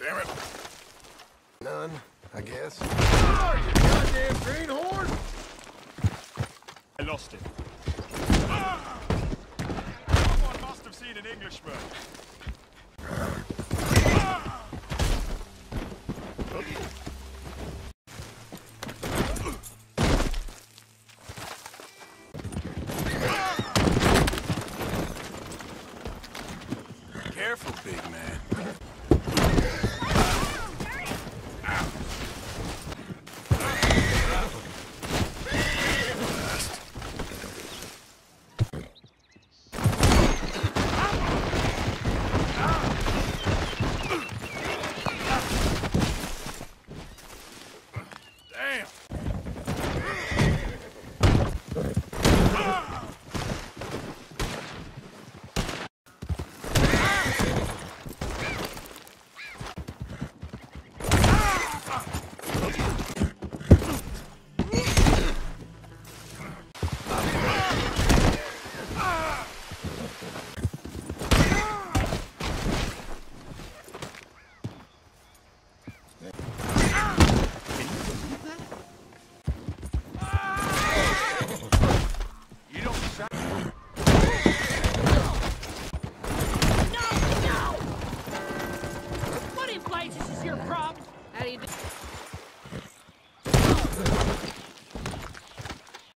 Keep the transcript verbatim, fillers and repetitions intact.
Damn it. None, I guess. Oh, you goddamn greenhorn! I lost it. Ah! Someone must have seen an Englishman.